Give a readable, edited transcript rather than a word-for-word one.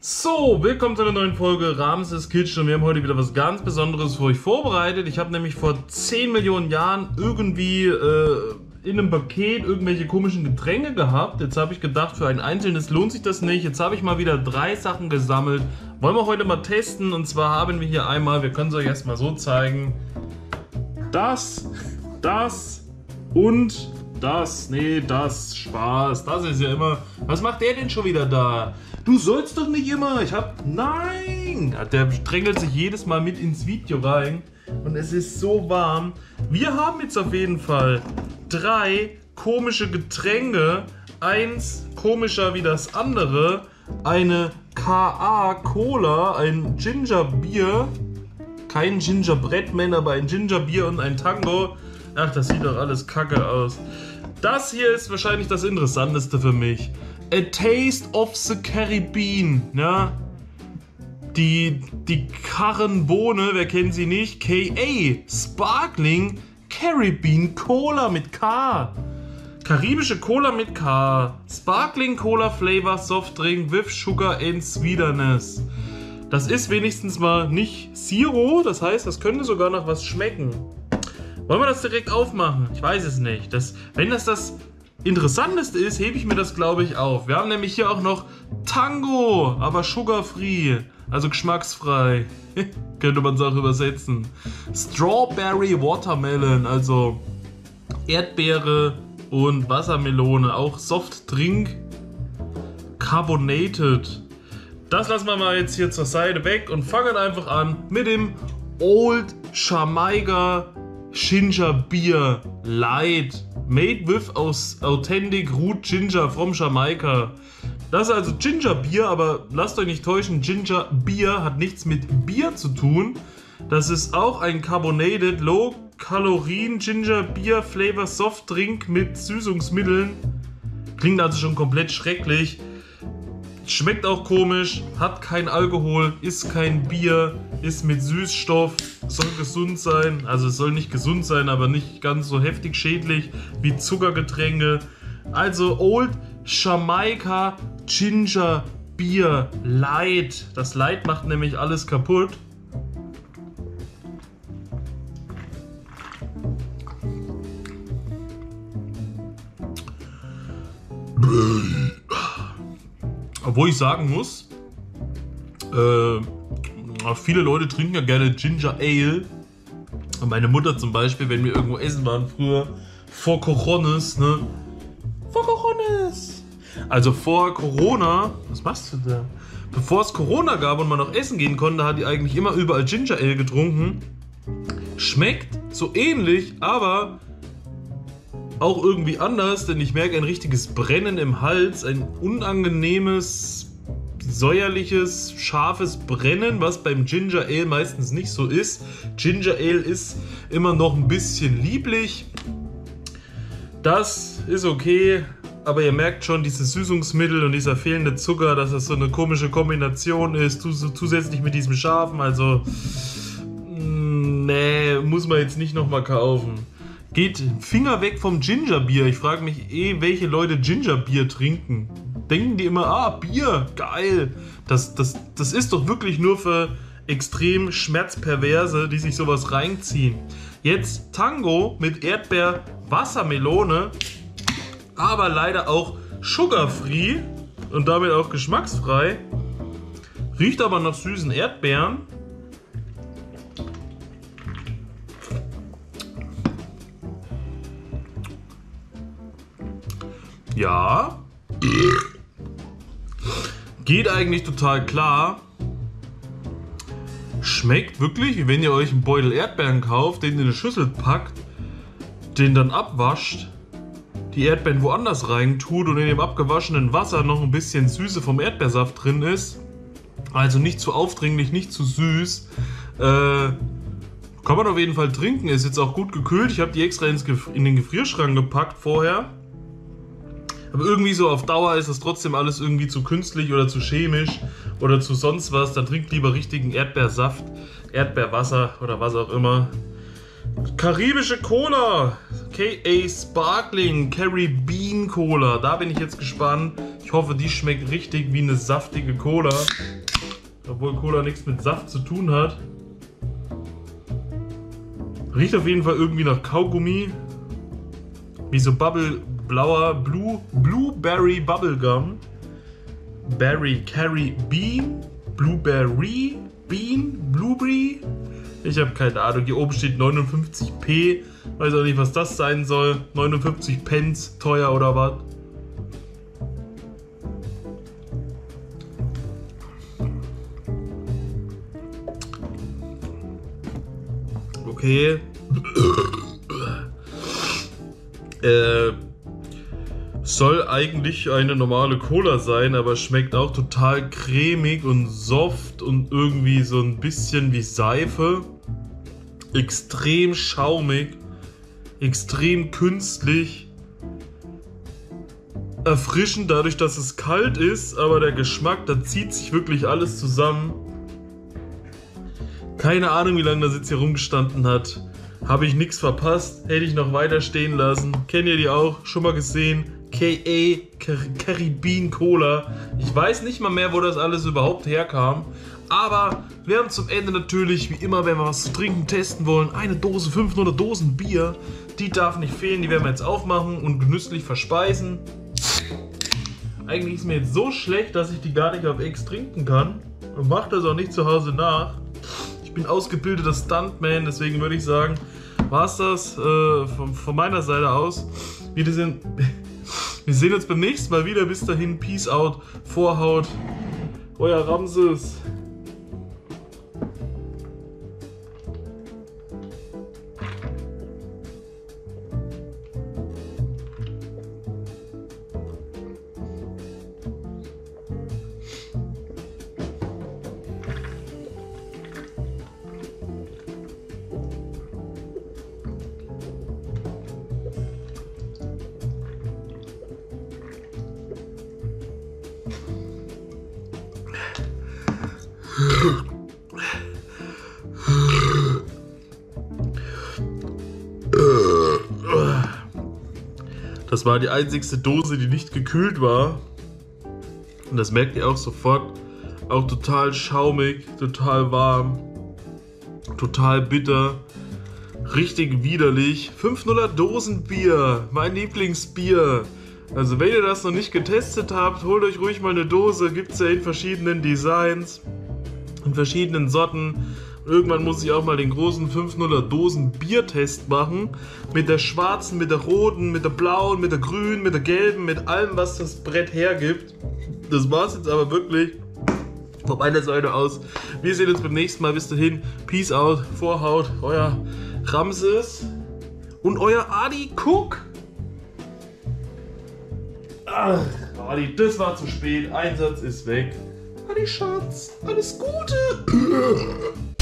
So, willkommen zu einer neuen Folge Ramses Kitchen und wir haben heute wieder was ganz Besonderes für euch vorbereitet. Ich habe nämlich vor 10 Millionen Jahren irgendwie in einem Paket irgendwelche komischen Getränke gehabt. Jetzt habe ich gedacht, für ein einzelnes lohnt sich das nicht. Jetzt habe ich mal wieder 3 Sachen gesammelt. Wollen wir heute mal testen, und zwar haben wir hier einmal, wir können es euch erstmal so zeigen, das und das. Nee, das, Spaß, das ist ja immer, was macht der denn schon wieder da? Du sollst doch nicht immer, nein! Der drängelt sich jedes Mal mit ins Video rein und es ist so warm. Wir haben jetzt auf jeden Fall 3 komische Getränke, eins komischer wie das andere, eine K.A. Cola, ein Ginger Bier, kein Gingerbread-Man, aber ein Ginger Bier und ein Tango. Ach, das sieht doch alles kacke aus. Das hier ist wahrscheinlich das Interessanteste für mich. A Taste of the Caribbean, ja. Die Karrenbohne, wer kennt sie nicht? K.A. Sparkling Caribbean Cola mit K. Karibische Cola mit K. Sparkling Cola Flavor Softdrink with Sugar and Sweetness. Das ist wenigstens mal nicht Zero, das heißt, das könnte sogar noch was schmecken. Wollen wir das direkt aufmachen? Ich weiß es nicht. Wenn das Interessanteste ist, hebe ich mir das, glaube ich, auf. Wir haben nämlich hier auch noch Tango, aber sugar-free, also geschmacksfrei. Könnte man es auch übersetzen. Strawberry Watermelon, also Erdbeere und Wassermelone, auch Softdrink. Carbonated. Das lassen wir mal jetzt hier zur Seite weg und fangen einfach an mit dem Old Jamaica Ginger Beer Light, made with authentic root ginger from Jamaica. Das ist also Ginger Beer, aber lasst euch nicht täuschen, Ginger Beer hat nichts mit Bier zu tun. Das ist auch ein carbonated, low Kalorien Ginger Beer Flavor Soft Drink mit Süßungsmitteln. Klingt also schon komplett schrecklich. Schmeckt auch komisch, hat kein Alkohol, ist kein Bier, ist mit Süßstoff, soll gesund sein. Also es soll nicht gesund sein, aber nicht ganz so heftig schädlich wie Zuckergetränke. Also Old Jamaica Ginger Beer Light. Das Light macht nämlich alles kaputt. Obwohl ich sagen muss, viele Leute trinken ja gerne Ginger Ale. Meine Mutter zum Beispiel, wenn wir irgendwo essen waren früher, vor Coronas, ne? Vor Coronas! Also vor Corona, was machst du da? Bevor es Corona gab und man noch essen gehen konnte, hat die eigentlich immer überall Ginger Ale getrunken. Schmeckt so ähnlich, aber auch irgendwie anders, denn ich merke ein richtiges Brennen im Hals, ein unangenehmes, säuerliches, scharfes Brennen, was beim Ginger Ale meistens nicht so ist. Ginger Ale ist immer noch ein bisschen lieblich. Das ist okay, aber ihr merkt schon, dieses Süßungsmittel und dieser fehlende Zucker, dass das so eine komische Kombination ist, zusätzlich mit diesem Scharfen, also nee, muss man jetzt nicht nochmal kaufen. Geht Finger weg vom Gingerbier. Ich frage mich welche Leute Gingerbier trinken. Denken die immer, Bier, geil. Das ist doch wirklich nur für extrem Schmerzperverse, die sich sowas reinziehen. Jetzt Tango mit Erdbeer, Wassermelone, aber leider auch sugar-free und damit auch geschmacksfrei. Riecht aber nach süßen Erdbeeren. Ja, geht eigentlich total klar. Schmeckt wirklich, wie wenn ihr euch einen Beutel Erdbeeren kauft, den in eine Schüssel packt, den dann abwascht, die Erdbeeren woanders rein tut und in dem abgewaschenen Wasser noch ein bisschen Süße vom Erdbeersaft drin ist. Also nicht zu aufdringlich, nicht zu süß. Kann man auf jeden Fall trinken, ist jetzt auch gut gekühlt. Ich habe die extra in den Gefrierschrank gepackt vorher. Aber irgendwie so auf Dauer ist das trotzdem alles irgendwie zu künstlich oder zu chemisch oder zu sonst was. Dann trinkt lieber richtigen Erdbeersaft, Erdbeerwasser oder was auch immer. Karibische Cola, K.A. Sparkling Caribbean Cola. Da bin ich jetzt gespannt. Ich hoffe, die schmeckt richtig wie eine saftige Cola. Obwohl Cola nichts mit Saft zu tun hat. Riecht auf jeden Fall irgendwie nach Kaugummi. Wie so blauer Blueberry Bubblegum. Berry Carry Bean. Blueberry Bean. Blueberry. Ich habe keine Ahnung. Hier oben steht 59p. Weiß auch nicht, was das sein soll. 59 Pence. Teuer oder was? Okay. Soll eigentlich eine normale Cola sein, aber schmeckt auch total cremig und soft und irgendwie so ein bisschen wie Seife. Extrem schaumig, extrem künstlich. Erfrischend dadurch, dass es kalt ist, aber der Geschmack, da zieht sich wirklich alles zusammen. Keine Ahnung, wie lange das jetzt hier rumgestanden hat. Habe ich nichts verpasst, hätte ich noch weiter stehen lassen. Kennt ihr die auch? Schon mal gesehen? K.A. Caribbean Cola. Ich weiß nicht mal mehr, wo das alles überhaupt herkam. Aber wir haben zum Ende natürlich, wie immer, wenn wir was zu trinken testen wollen, eine Dose, 500 Dosen Bier. Die darf nicht fehlen, die werden wir jetzt aufmachen und genüsslich verspeisen. Eigentlich ist mir jetzt so schlecht, dass ich die gar nicht auf Ex trinken kann. Und mache das auch nicht zu Hause nach. Ich bin ausgebildeter Stuntman, deswegen würde ich sagen, war es das von meiner Seite aus. Wir sehen uns beim nächsten Mal wieder. Bis dahin, Peace out, Vorhaut, euer Ramses. Das war die einzigste Dose, die nicht gekühlt war. Und das merkt ihr auch sofort. Auch total schaumig, total warm, total bitter, richtig widerlich. 500 Dosen Bier, mein Lieblingsbier. Also wenn ihr das noch nicht getestet habt, holt euch ruhig mal eine Dose. Gibt es ja in verschiedenen Designs, in verschiedenen Sorten. Irgendwann muss ich auch mal den großen 500 Dosen Biertest machen. Mit der schwarzen, mit der roten, mit der blauen, mit der grünen, mit der gelben, mit allem, was das Brett hergibt. Das war's jetzt aber wirklich von meiner Seite aus. Wir sehen uns beim nächsten Mal. Bis dahin, Peace out, Vorhaut, euer Ramses und euer Adi Cook. Ach, Adi, das war zu spät. Einsatz ist weg. Adi Schatz, alles Gute.